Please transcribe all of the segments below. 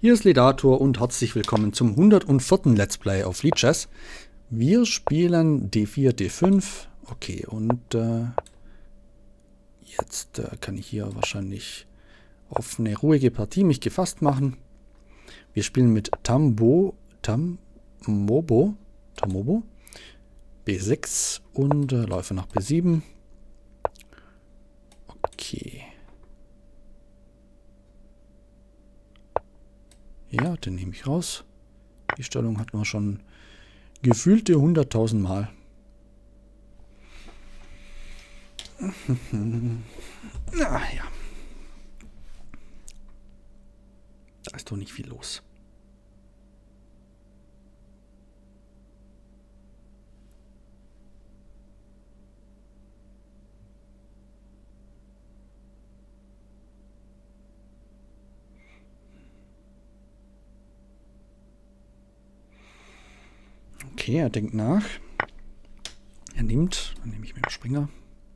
Hier ist Ledator und herzlich willkommen zum 104. Let's Play auf Lichess. Wir spielen D4, D5. Okay, und jetzt kann ich hier wahrscheinlich auf eine ruhige Partie mich gefasst machen. Wir spielen mit Tamobo, B6 und Läufer nach B7. Okay. Ja, den nehme ich raus. Die Stellung hatten wir schon gefühlte 100.000 Mal. Ja. Da ist doch nicht viel los. Okay, er denkt nach. Er nimmt, dann nehme ich mit dem Springer.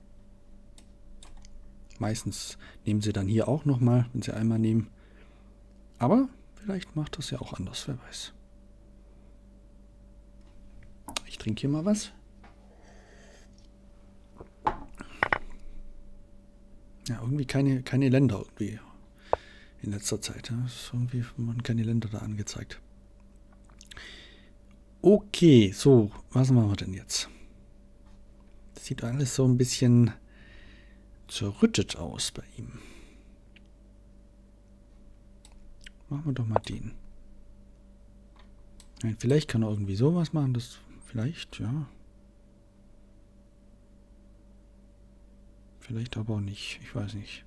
Meistens nehmen sie dann hier auch nochmal, wenn sie einmal nehmen. Aber vielleicht macht das ja auch anders, wer weiß. Ich trinke hier mal was. Ja, irgendwie keine Länder irgendwie in letzter Zeit. Ja. Ist irgendwie wurden keine Länder da angezeigt. Okay, so, was machen wir denn jetzt? Das sieht alles so ein bisschen zerrüttet aus bei ihm. Machen wir doch mal den. Nein, vielleicht kann er irgendwie sowas machen, das vielleicht, ja. Vielleicht aber auch nicht, ich weiß nicht.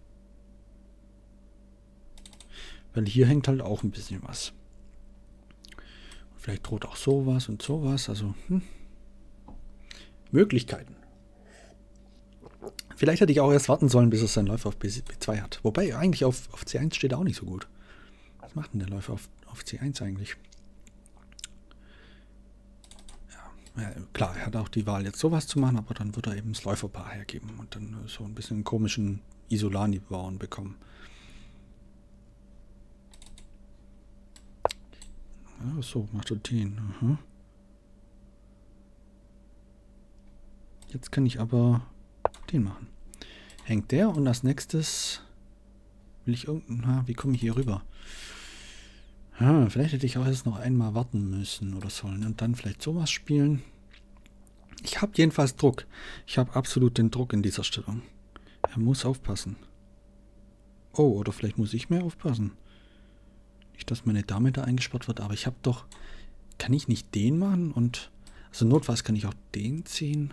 Weil hier hängt halt auch ein bisschen was. Vielleicht droht auch sowas und sowas, also Möglichkeiten. Vielleicht hätte ich auch erst warten sollen, bis er seinen Läufer auf B2 hat. Wobei, eigentlich auf C1 steht er auch nicht so gut. Was macht denn der Läufer auf C1 eigentlich? Ja, klar, er hat auch die Wahl, jetzt sowas zu machen, aber dann wird er eben das Läuferpaar hergeben und dann so ein bisschen einen komischen Isolani-Bauern bekommen. Ja, so, macht er den. Aha. Jetzt kann ich aber den machen. Hängt der und als nächstes will ich irgendein... Wie komme ich hier rüber? Vielleicht hätte ich auch erst noch einmal warten müssen oder sollen und dann vielleicht sowas spielen. Ich habe jedenfalls Druck. Ich habe absolut den Druck in dieser Stellung. Er muss aufpassen. Oh, oder vielleicht muss ich mehr aufpassen. Nicht, dass meine Dame da eingesperrt wird, aber ich habe doch... Kann ich nicht den machen? Und also notfalls kann ich auch den ziehen.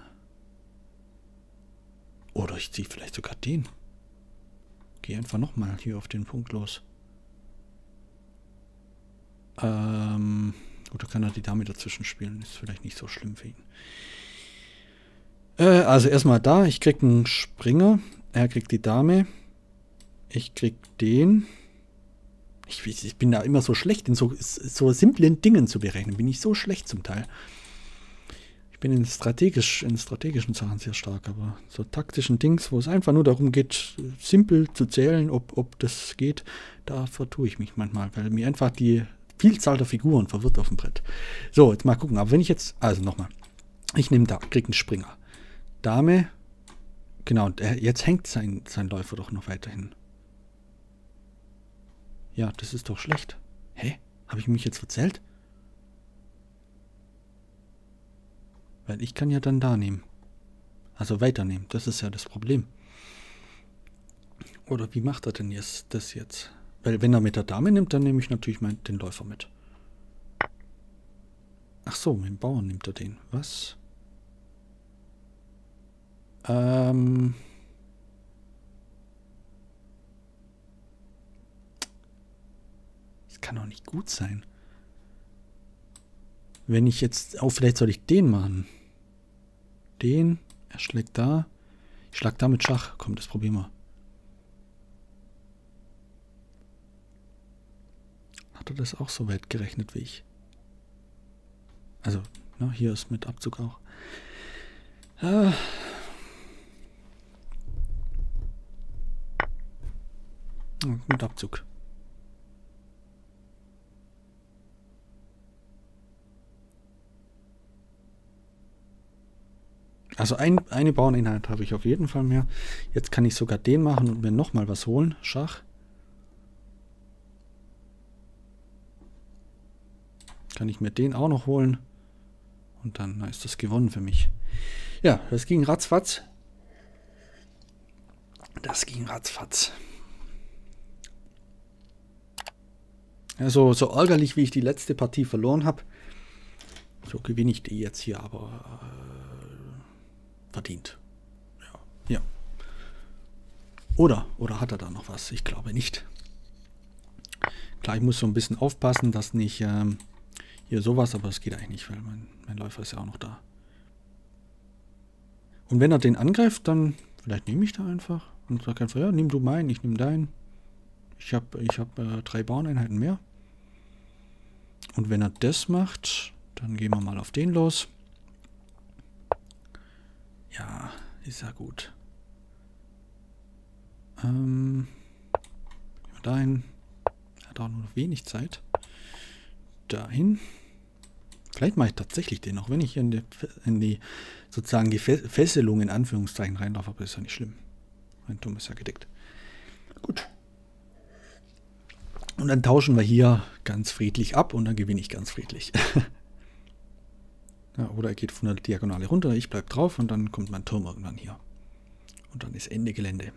Oder ich ziehe vielleicht sogar den. Gehe einfach nochmal hier auf den Punkt los. Oder kann er die Dame dazwischen spielen? Ist vielleicht nicht so schlimm für ihn. Also erstmal da. Ich krieg einen Springer. Er kriegt die Dame. Ich krieg den. Ich bin da immer so schlecht, in so simplen Dingen zu berechnen. Bin ich so schlecht zum Teil. Ich bin in strategischen Sachen sehr stark, aber so taktischen Dings, wo es einfach nur darum geht, simpel zu zählen, ob das geht, da vertue ich mich manchmal, weil mir einfach die Vielzahl der Figuren verwirrt auf dem Brett. So, jetzt mal gucken. Aber wenn ich jetzt, also nochmal, ich nehme da, kriege einen Springer. Dame, genau, und jetzt hängt sein Läufer doch noch weiterhin. Ja, das ist doch schlecht. Hä? Habe ich mich jetzt verzählt? Weil ich kann ja dann da nehmen. Also weiternehmen. Das ist ja das Problem. Oder wie macht er denn jetzt das jetzt? Weil wenn er mit der Dame nimmt, dann nehme ich natürlich den Läufer mit. Ach so, mit dem Bauern nimmt er den. Was? Das kann doch nicht gut sein. Wenn ich jetzt... Oh, vielleicht soll ich den machen. Den. Er schlägt da. Ich schlag da mit Schach. Komm, das probieren wir. Hat er das auch so weit gerechnet wie ich? Also, na, hier ist mit Abzug auch. Mit Abzug. Also eine Bauerneinheit habe ich auf jeden Fall mehr. Jetzt kann ich sogar den machen und mir nochmal was holen. Schach. Kann ich mir den auch noch holen. Und dann ist das gewonnen für mich. Ja, das ging ratzfatz. Das ging ratzfatz. Also so ärgerlich, wie ich die letzte Partie verloren habe, so gewinne ich die jetzt hier aber verdient. Ja. Oder hat er da noch was? Ich glaube nicht. Klar, ich muss so ein bisschen aufpassen, dass nicht hier sowas, aber es geht eigentlich nicht, weil mein Läufer ist ja auch noch da. Und wenn er den angreift, dann vielleicht nehme ich da einfach und sage einfach, ja, nimm du meinen, ich nehme deinen. Ich hab 3 Bauerneinheiten mehr. Und wenn er das macht, dann gehen wir mal auf den los. Ja, ist ja gut. Dahin. Er hat auch nur noch wenig Zeit. Dahin. Vielleicht mache ich tatsächlich den, auch wenn ich in die sozusagen die Fesselung in Anführungszeichen reinlaufe, aber ist ja nicht schlimm. Mein Turm ist ja gedeckt. Gut. Und dann tauschen wir hier ganz friedlich ab und dann gewinne ich ganz friedlich. Ja, oder er geht von der Diagonale runter, ich bleibe drauf und dann kommt mein Turm irgendwann hier. Und dann ist Ende Gelände.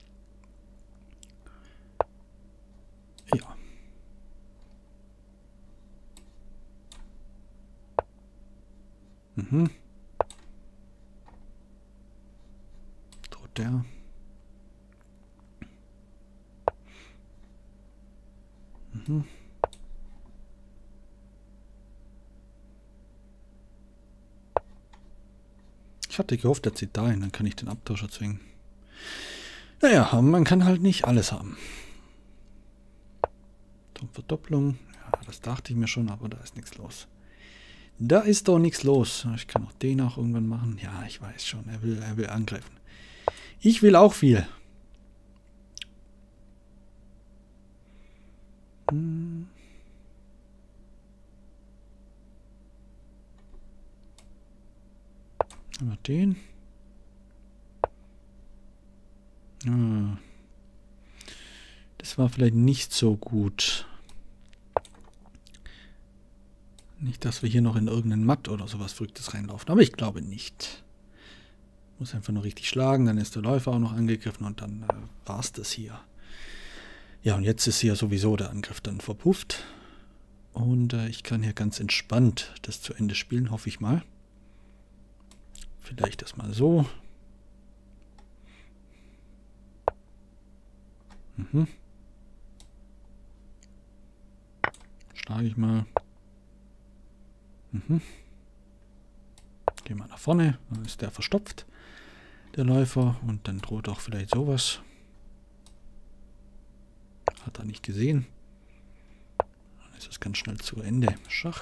Ja. Droht der. Ich hatte gehofft, er zieht dahin, dann kann ich den Abtauscher zwingen. Naja, man kann halt nicht alles haben. Verdopplung, ja, das dachte ich mir schon, aber da ist nichts los. Da ist doch nichts los. Ich kann auch den auch irgendwann machen. Ja, ich weiß schon, er will angreifen. Ich will auch viel. Aber den. Das war vielleicht nicht so gut. Nicht, dass wir hier noch in irgendeinen Matt oder sowas Verrücktes reinlaufen. Aber ich glaube nicht. Muss einfach nur richtig schlagen, dann ist der Läufer auch noch angegriffen und dann war es das hier. Ja, und jetzt ist hier sowieso der Angriff dann verpufft. Und ich kann hier ganz entspannt das zu Ende spielen, hoffe ich mal. Vielleicht erstmal so. Schlage ich mal. Gehen wir nach vorne, dann ist der verstopft, der Läufer, und dann droht auch vielleicht sowas. Hat er nicht gesehen. Dann ist es ganz schnell zu Ende. Schach.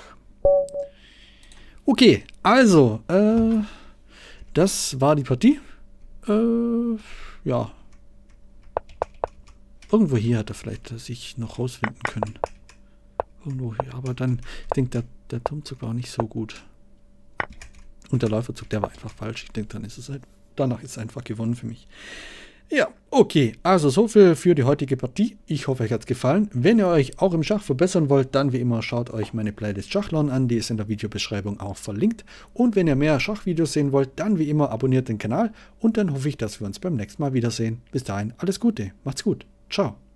Okay, also, das war die Partie. Ja. Irgendwo hier hat er vielleicht sich noch rausfinden können. Irgendwo hier, aber dann, ich denke, der Turmzug war auch nicht so gut. Und der Läuferzug, der war einfach falsch. Ich denke, dann ist es halt, danach ist es einfach gewonnen für mich. Ja, okay, also so viel für die heutige Partie. Ich hoffe, euch hat es gefallen. Wenn ihr euch auch im Schach verbessern wollt, dann wie immer schaut euch meine Playlist Schachlernen an, die ist in der Videobeschreibung auch verlinkt. Und wenn ihr mehr Schachvideos sehen wollt, dann wie immer abonniert den Kanal und dann hoffe ich, dass wir uns beim nächsten Mal wiedersehen. Bis dahin, alles Gute, macht's gut, ciao.